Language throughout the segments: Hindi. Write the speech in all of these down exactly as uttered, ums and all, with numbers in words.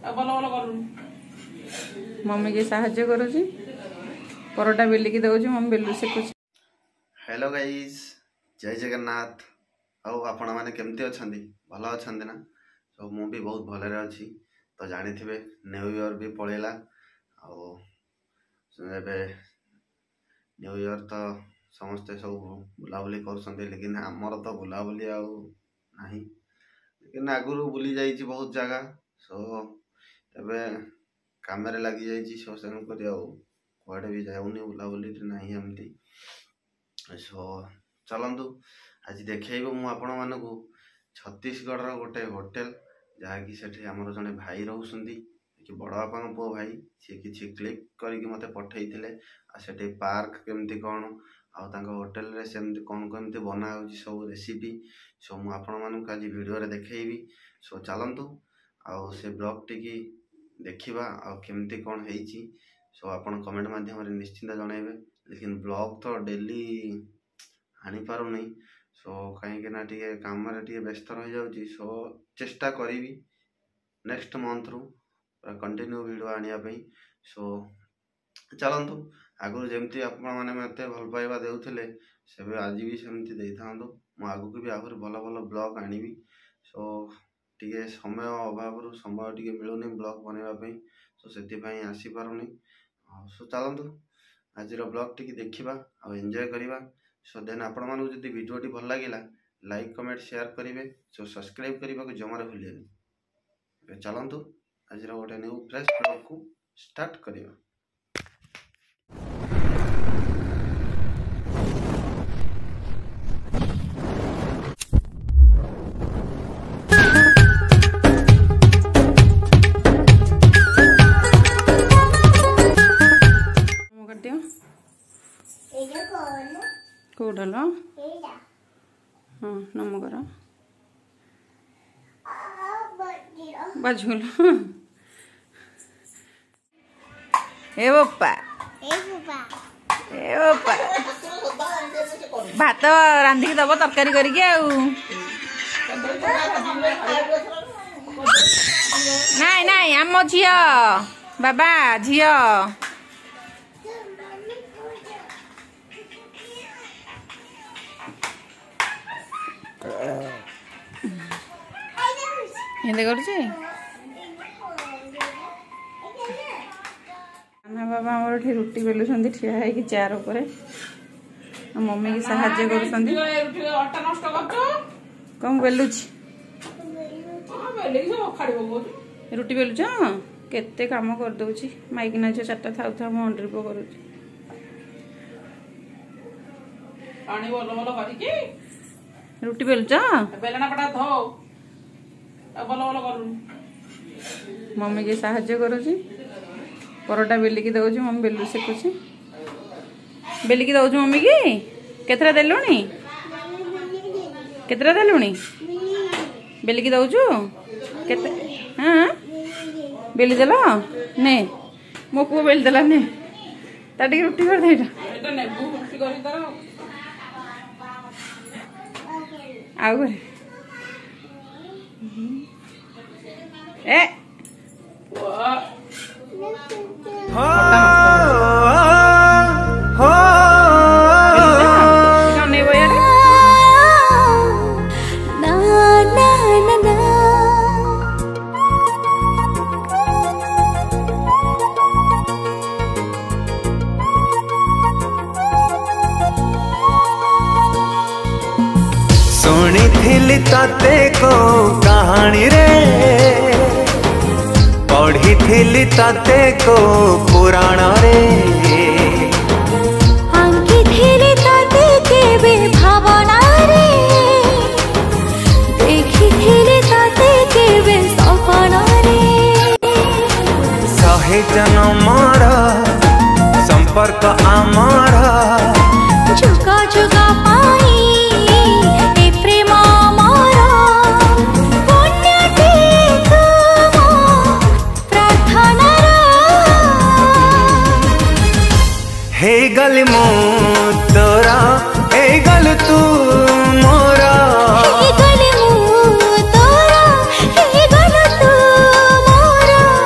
मम्मी के साहाଯ୍य करूची परोटा बेलिकी दउची मम्मी बेलु सेकुची। हेलो गाइस, जय जगन्नाथ। आउ आपण माने केमती अछंदी? भलो अछंदी ना? तो मु भी बहुत भलरे अछि। तो जानि थिबे न्यू ईयर भी पळेला। आउ एबे न्यू ईयर तो समस्ते सब बुलाबुली करसंदे, लेकिन हमर तो बुलाबुली आउ नाही। लेकिन आगुरु बुली जाइछि बहुत जगह। सो एबे कामरे लागि जाइछि, सो सेन करी आउ कुआडे भी जाउनी बुलाबुली नाही हमती। सो चलंतु आज देखैबो मु आपण मानकु छत्तीसगढ़ रो गोटे होटल, जहा कि सेठी हमर जने भाई रहउसंदी कि बड़ बापा पो भाई से किछि क्लिक करके मते पठैथिले। आ सेठी पार्क केमती कोन आ तांको होटल रे सेमती कोन केमती बना होछि सब रेसिपी सो मु आपण मानकु आज वीडियो रे देखैबी। सो चलंतु आ से ब्लॉग टिकी देखिबा आ केमती कोन हेछि। सो आपण कमेंट माध्यम रे निश्चिंत जणाइबे। लेकिन ब्लॉग तो डेली आनी पारो नहीं। सो कहीं ना टे काम टे व्यस्त रही जाऊँगी। सो चेष्टा करी नेक्स्ट मंथ रु कंटिन्यू वीडियो आने। सो चलतु आगु जमती आपने मत भल पाइबा देउथिले से आज भी सेमती दे था। मु आगु भी आहुरी भल भल ब्लॉग आनी। सो टे समय अभाव समय टे मिलूनी ब्लॉग बनवाई। सो से आसी पारुनी। सो चलतु आज ब्लॉग टी देखा और एंजॉय करवा। सो देन आपण मानू जदि वीडियो टी भल लागिला लाइक कमेंट शेयर करेंगे। सो सब्सक्राइब करने को जमार भूलेनी। चलतु आज गोटे न्यू फ्रेश ब्लॉग को स्टार्ट करवा। कौटल हाँ नम कर बाजुल ए बापा ए बापा भात रांधिक दब तरकारी करके आउ नाई नाई आम झी बाबा झी हिंदी करुचे बाबा आमर एठी रुटी बेलुछंदी ठिया है कि चार ऊपर मम्मी की सहाय्य करूछंदी। कम बेलुछ रुटी बेलुछ केते काम कर दउची माइक ना चारटा थाउ थाउ म अंड्रिप करूची पानी बोलो बोलो करिके रुटी बेलुछ बेलना पटा धो बोलो बोलो करू। मम्मी के साहाय्य करूची परोटा बेलिकी दउची मम्मी बेलु सेकुची बेलिकी दउची मम्मी की केतरा देलुनी केतरा देलुनी बेलिकी दउचु केते हां बेली देला ने मो को बेली देला ने ताटी रुटी कर देटा एटा नेबू रुटी करी दरो आउ ए हो हो नहीं वो यार ना ना ना ना सुनी थिली ताते को कहानी रे पढ़ी थिली ताते को पुराण रे आंकी थिली ताते केबे भावना रे देखी थिली ताते केबे सपना रे सहे जन्मर संपर्क आमर जुगा जुगा पाई ए प्रेम आमर पुण्य टेक प्रार्थना हे गल मो तोरा हे गल तू मोरा हे गल मो तोरा हे गल तू मोरा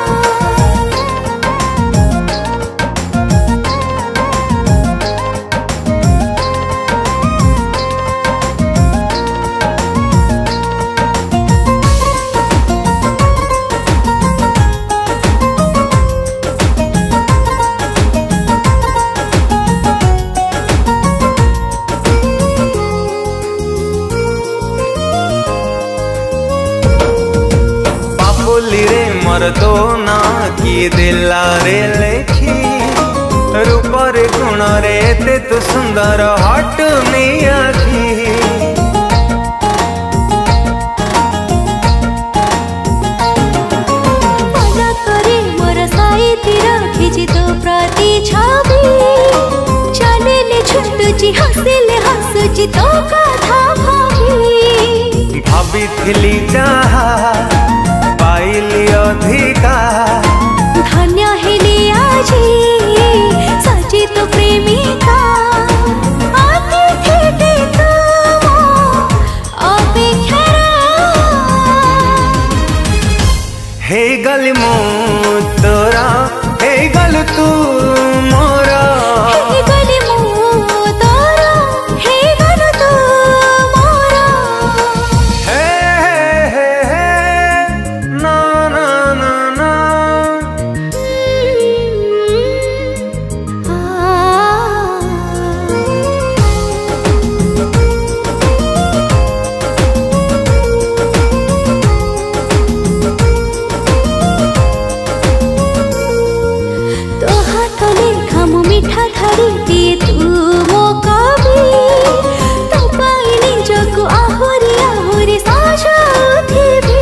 रंगोली रे मोर तो ना किए दिला रे लेखी रूपर गुण रे ते तू सुंदर हटुनी आखी मना करे मोर साइती रखिछि तो प्रति छवि चलेले छुटुची हसिले हसुची तो कथा भाभी भाभी जहा पाइली अधिका धन्य हेली आजी सची तो प्रेमिका अतिथि ते तुम अपेक्षारा हे गल मो तोरा हे गल तू मोरा हे गल मो तोरा हे गल तू मोरा हे हे हे ना ना ना ना तो हाथ लेखा मो मिठा धरी दिए तू मो कवि तो पाइनी जगु आहुरी आहुरी साजाउथिबी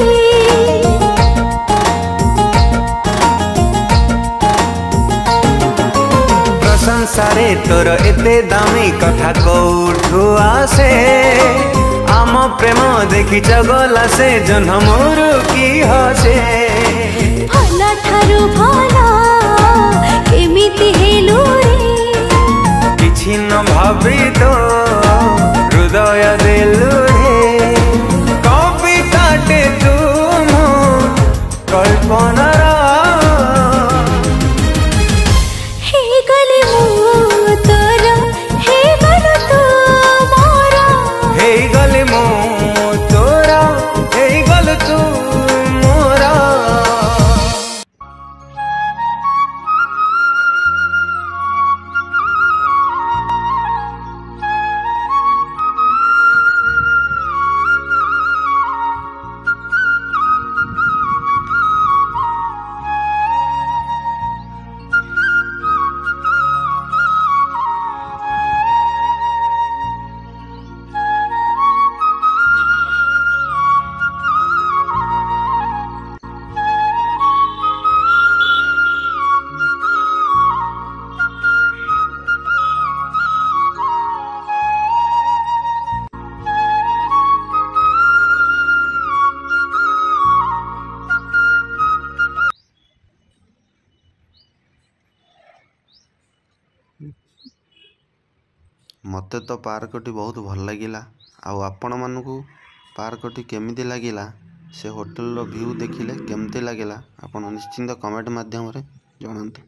प्रशंसारे तोर एते दामी कथा कोठु आसे आम प्रेम देखी जगला से जन्म मोर की हसे भला ठारू भला केमिति हेलु रे किछि न भाबी तो हृदय देलु रे कविताटे तुम कल्पनारा हे गले मो तोरा हे गल तू मोरा हे गल मो तोरा हे गल तू मोरा मते तो पार्कटी बहुत भल लगिला आउ आपण मानकू पार्कटी केमिति लगिला से होटल रो व्यू देखिले केमती लगिला आपण निश्चिंत कमेंट माध्यम रे जणांतु।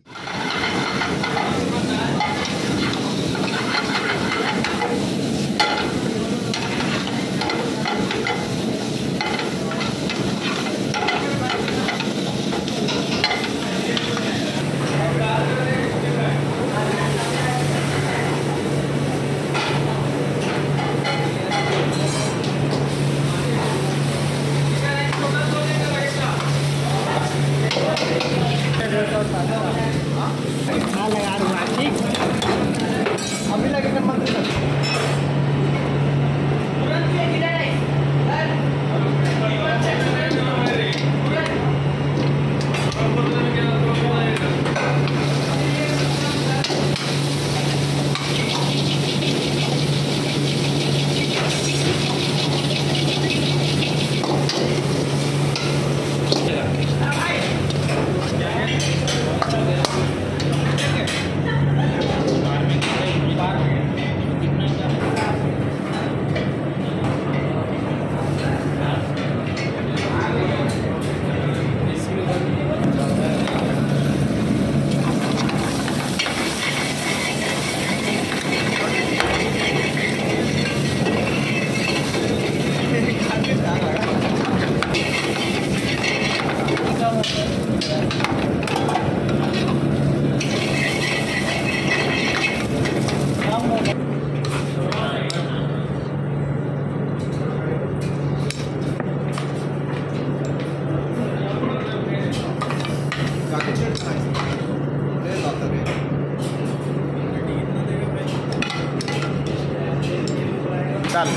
चल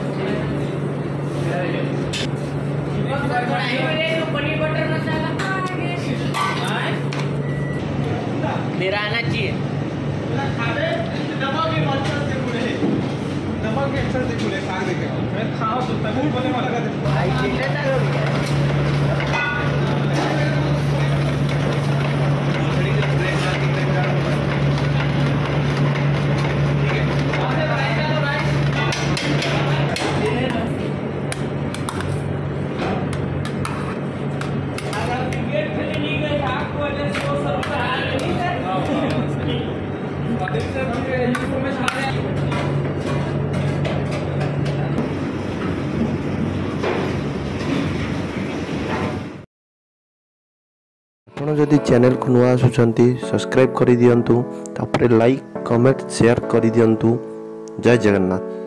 मेरा आना चाहिए ଆପଣ ଯଦି ଚ୍ୟାନେଲକୁ ନୂଆ ଆସୁଛନ୍ତି ସବସ୍କ୍ରାଇବ୍ କରିଦିଅନ୍ତୁ, ତାପରେ ଲାଇକ୍ କମେଣ୍ଟ ସେୟାର କରିଦିଅନ୍ତୁ। ଜୟ ଜଗନ୍ନାଥ।